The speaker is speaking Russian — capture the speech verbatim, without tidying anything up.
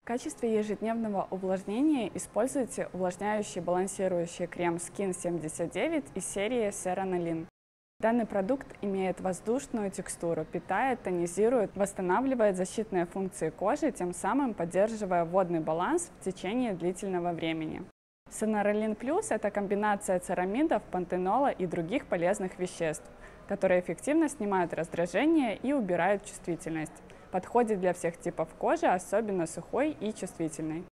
В качестве ежедневного увлажнения используйте увлажняющий балансирующий крем скин семьдесят девять из серии Ceranolin. Данный продукт имеет воздушную текстуру, питает, тонизирует, восстанавливает защитные функции кожи, тем самым поддерживая водный баланс в течение длительного времени. Ceranolin Plus – это комбинация церамидов, пантенола и других полезных веществ, которые эффективно снимают раздражение и убирают чувствительность. Подходит для всех типов кожи, особенно сухой и чувствительной.